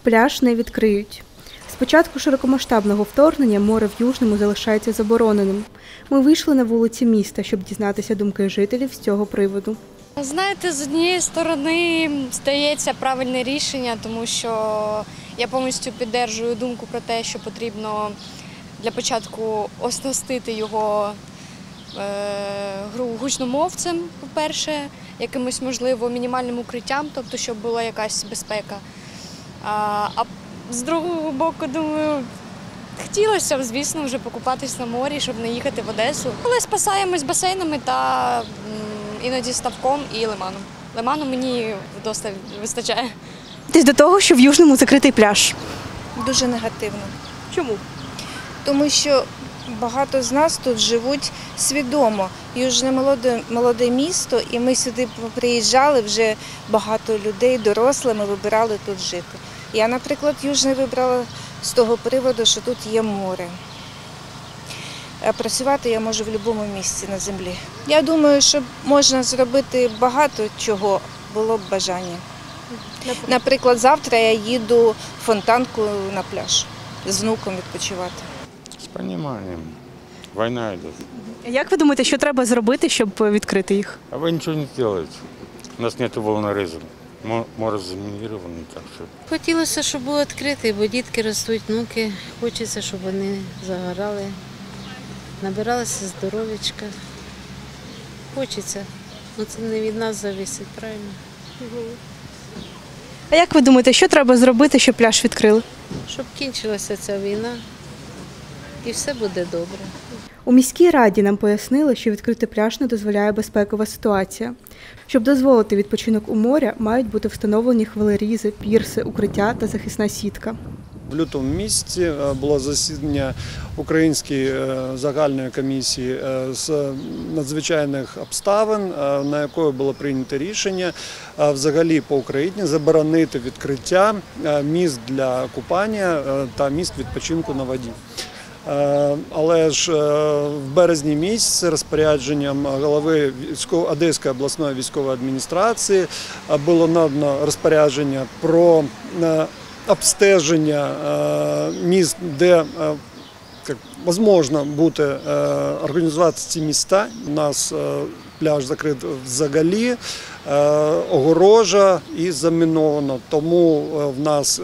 Пляж не відкриють. З початку широкомасштабного вторгнення море в Южному залишається забороненим. Ми вийшли на вулиці міста, щоб дізнатися думки жителів з цього приводу. Знаєте, з однієї сторони здається правильне рішення, тому що я повністю підтримую думку про те, що потрібно для початку оснастити його гучномовцем, по-перше, якимось, можливо, мінімальним укриттям, тобто, щоб була якась безпека. А з другого боку, думаю, хотілося б, звісно, вже покупатись на морі, щоб не їхати в Одесу. Але спасаємось басейнами та іноді ставком і лиманом. Лиману мені досить вистачає. Десь до того, що в Южному закритий пляж. Дуже негативно. Чому? Тому що багато з нас тут живуть свідомо. Южне молоде місто, і ми сюди приїжджали, вже багато людей, дорослими, вибирали тут жити. Я, наприклад, Южне вибрала з того приводу, що тут є море. А працювати я можу в будь-якому місці на землі. Я думаю, що можна зробити багато чого, було б бажання. Наприклад, завтра я їду в Фонтанку на пляж з внуком відпочивати. З розумінням. Війна йде. Як ви думаєте, що треба зробити, щоб відкрити їх? А ви нічого не робите. У нас немає волнорезу. Море заміноване, так що. Хотілося, щоб було відкрите, бо дітки ростуть, внуки. Хочеться, щоб вони загорали, набиралися здоров'ячка. Хочеться. Ну, це не від нас залежить, правильно? А як ви думаєте, що треба зробити, щоб пляж відкрили? Щоб кінчилася ця війна і все буде добре. У міській раді нам пояснили, що відкрити пляж не дозволяє безпекова ситуація. Щоб дозволити відпочинок у моря, мають бути встановлені хвилерізи, пірси, укриття та захисна сітка. В лютому місяці було засідання Української загальної комісії з надзвичайних обставин, на якої було прийнято рішення взагалі по Україні заборонити відкриття місць для купання та місць відпочинку на воді. Але ж в березні місяці розпорядженням голови Одеської обласної військової адміністрації було надано розпорядження про обстеження місць, де можливо буде організувати ці міста. У нас пляж закритий взагалі, огорожа і заміновано, тому в нас,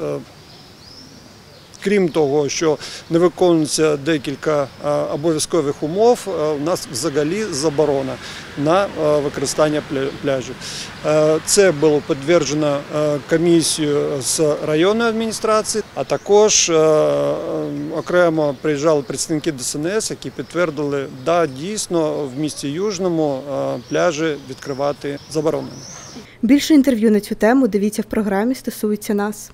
крім того, що не виконується декілька обов'язкових умов, у нас взагалі заборона на використання пляжів. Це було підтверджено комісією з районної адміністрації, а також окремо приїжджали представники ДСНС, які підтвердили, да, дійсно в місті Южному пляжі відкривати заборонено. Більше інтерв'ю на цю тему дивіться в програмі «Стосується нас».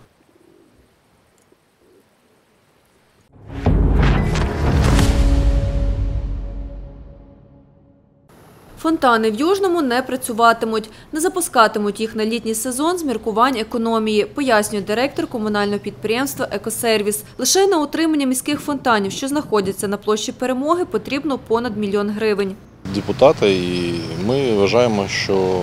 Фонтани в Южному не працюватимуть. Не запускатимуть їх на літній сезон з міркувань економії, пояснює директор комунального підприємства «Екосервіс». Лише на утримання міських фонтанів, що знаходяться на площі Перемоги, потрібно понад 1 мільйон гривень. Депутати і ми вважаємо, що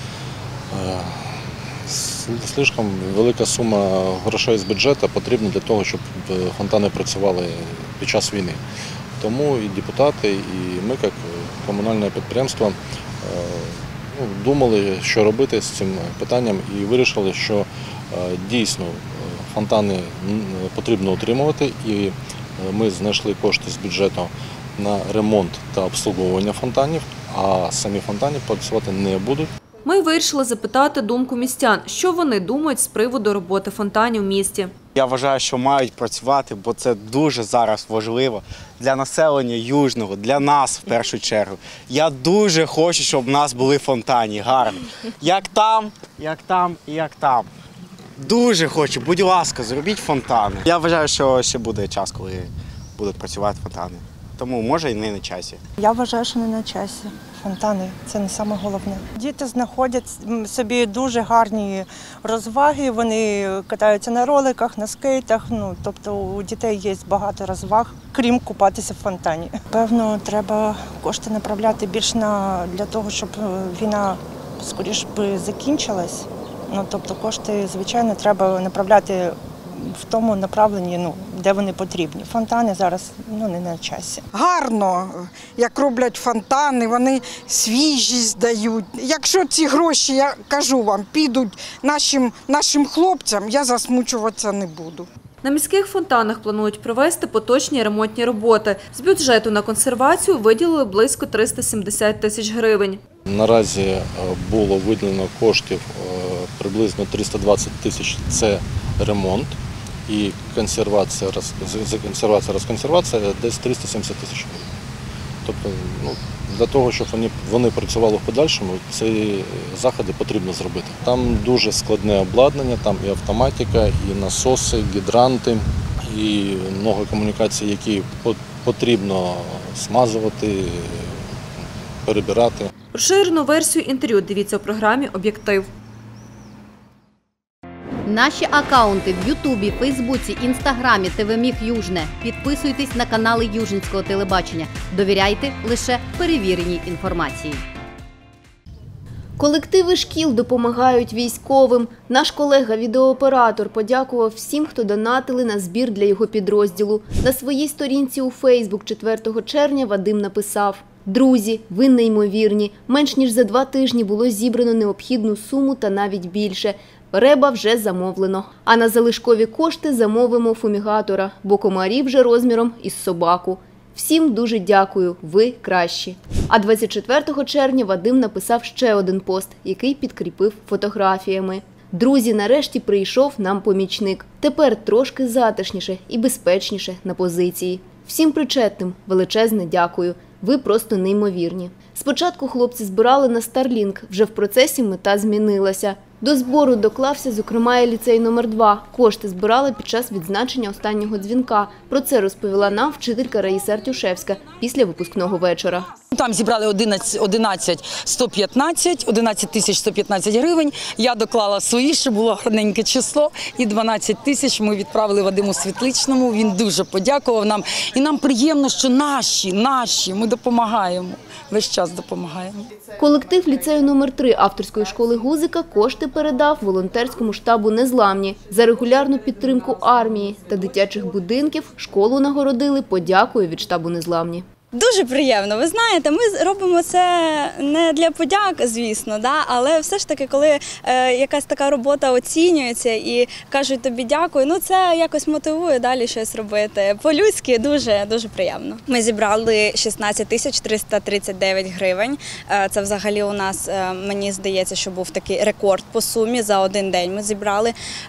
слишком велика сума грошей з бюджету потрібна для того, щоб фонтани працювали під час війни. Тому і депутати, і ми, як комунальне підприємство, думали, що робити з цим питанням, і вирішили, що дійсно фонтани потрібно утримувати, і ми знайшли кошти з бюджету на ремонт та обслуговування фонтанів, а самі фонтани працювати не будуть. Ми вирішили запитати думку містян, що вони думають з приводу роботи фонтанів в місті. Я вважаю, що мають працювати, бо це дуже зараз важливо для населення Южного, для нас в першу чергу. Я дуже хочу, щоб в нас були фонтані гарні. Як там і як там. Дуже хочу, будь ласка, зробіть фонтани. Я вважаю, що ще буде час, коли будуть працювати фонтани. Тому, може, і не на часі. Я вважаю, що не на часі. Фонтани – це не саме головне. Діти знаходять собі дуже гарні розваги, вони катаються на роликах, на скейтах. Тобто у дітей є багато розваг, крім купатися в фонтані. Певно, треба кошти направляти більш для того, щоб війна скоріше би закінчилась. Тобто кошти, звичайно, треба направляти в тому направленні, де вони потрібні. Фонтани зараз не на часі. Гарно, як роблять фонтани, вони свіжість дають. Якщо ці гроші, я кажу вам, підуть нашим хлопцям, я засмучуватися не буду. На міських фонтанах планують провести поточні ремонтні роботи. З бюджету на консервацію виділили близько 370 тисяч гривень. Наразі було виділено коштів приблизно 320 тисяч – це ремонт, і консервація, розконсервація десь 370 тисяч гривень. Тобто для того, щоб вони працювали в подальшому, ці заходи потрібно зробити. Там дуже складне обладнання, там і автоматика, і насоси, гідранти, і много комунікацій, які потрібно смазувати, перебирати. Розширену версію інтерв'ю дивіться у програмі «Об'єктив». Наші акаунти в Ютубі, Фейсбуці, Інстаграмі, ТВ-Міг Южне. Підписуйтесь на канали Южницького телебачення. Довіряйте лише перевіреній інформації. Колективи шкіл допомагають військовим. Наш колега-відеооператор подякував всім, хто донатили на збір для його підрозділу. На своїй сторінці у Фейсбук 4 червня Вадим написав: «Друзі, ви неймовірні. Менш ніж за 2 тижні було зібрано необхідну суму та навіть більше. Реба вже замовлено. А на залишкові кошти замовимо фумігатора, бо комарі вже розміром із собаку. Всім дуже дякую, ви кращі». А 24 червня Вадим написав ще один пост, який підкріпив фотографіями. «Друзі, нарешті прийшов нам помічник. Тепер трошки затишніше і безпечніше на позиції. Всім причетним величезне дякую. Ви просто неймовірні». Спочатку хлопці збирали на Starlink, вже в процесі мета змінилася. До збору доклався, зокрема, і ліцей номер 2. Кошти збирали під час відзначення останнього дзвінка. Про це розповіла нам вчителька Раїса Артюшевська після випускного вечора. Там зібрали 11 тисяч 115 гривень. Я доклала свої, щоб було гарненьке число. І 12 тисяч ми відправили Вадиму Світличному. Він дуже подякував нам. І нам приємно, що наші, ми допомагаємо. Весь час допомагаємо. Колектив ліцею номер 3 авторської школи Гузика кошти передав волонтерському штабу «Незламні». За регулярну підтримку армії та дитячих будинків школу нагородили подякою від штабу «Незламні». Дуже приємно. Ви знаєте, ми робимо це не для подяк, звісно, але все ж таки, коли якась така робота оцінюється і кажуть тобі дякую, це якось мотивує далі щось робити. По-людськи дуже приємно. Ми зібрали 16 тисяч 339 гривень. Це взагалі у нас, мені здається, що був такий рекорд по сумі. За один день ми зібрали.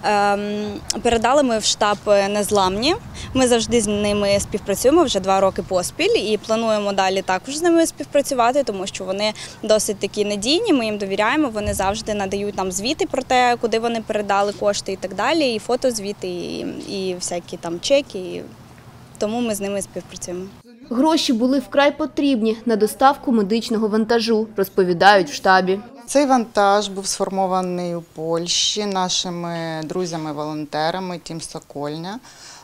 Передали ми в штаб «Незламні». Ми завжди з ними співпрацюємо вже 2 роки поспіль і плануємо далі також з ними співпрацювати, тому що вони досить такі надійні, ми їм довіряємо, вони завжди надають нам звіти про те, куди вони передали кошти і так далі, і фотозвіти, і всякі там чеки, тому ми з ними співпрацюємо. Гроші були вкрай потрібні на доставку медичного вантажу, розповідають в штабі. Цей вантаж був сформований у Польщі нашими друзями-волонтерами Тім Сокольня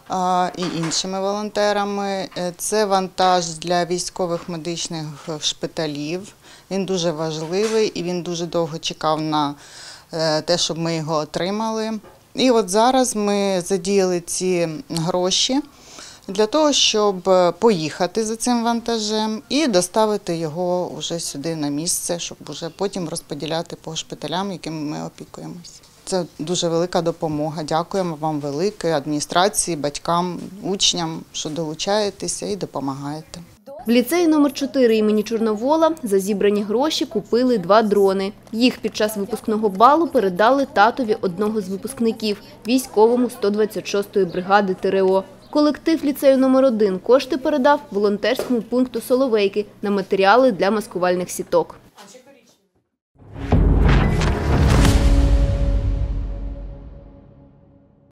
і іншими волонтерами. Це вантаж для військових медичних шпиталів. Він дуже важливий і він дуже довго чекав на те, щоб ми його отримали. І от зараз ми задіяли ці гроші для того, щоб поїхати за цим вантажем і доставити його вже сюди на місце, щоб вже потім розподіляти по шпиталям, якими ми опікуємося. Це дуже велика допомога. Дякуємо вам велике, адміністрації, батькам, учням, що долучаєтеся і допомагаєте. В ліцеї номер 4 імені Чорновола за зібрані гроші купили 2 дрони. Їх під час випускного балу передали татові одного з випускників – військовому 126-ї бригади ТРО. Колектив ліцею номер 1 кошти передав волонтерському пункту «Соловейки» на матеріали для маскувальних сіток.